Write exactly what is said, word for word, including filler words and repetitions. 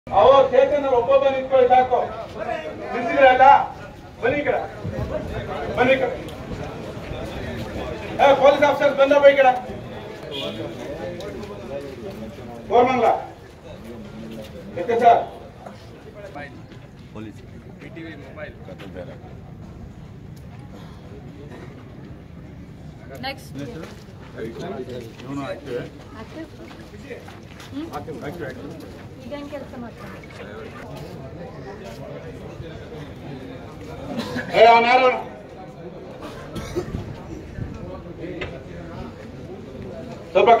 ಅವ ಚೇತನರು ಒಬ್ಬೊಬ್ಬ ನಿಂತ್ಕೊಳ್ಳಿ ಸಾಕು. ನಿಂತಿದ್ರಲ್ಲ, ಬನ್ನಿ ಕಡೆ ಬನ್ನಿ ಕಡೆ. ಪೊಲೀಸ್ ಆಫೀಸರ್ ಬಂದ ಬೈ ಕಡೆ ಕೋರ್ಮಂಗ್ಲ ಎತ್ತೆ ಸರ್ ಪೊಲೀಸ್ ಪಿಟಿವಿ ಮೊಬೈಲ್ ನೆಕ್ಸ್ಟ್ ಇವನು ಆಕ್ಟಿವ್ ಆಕ್ಟಿವ್ ಆಕ್ಟಿವ್ ಆಕ್ಟಿವ್ ಈಗೇನು ಕೆಲಸ ಮಾಡ್ತಾನೆ? ಏ ಅವನಾರು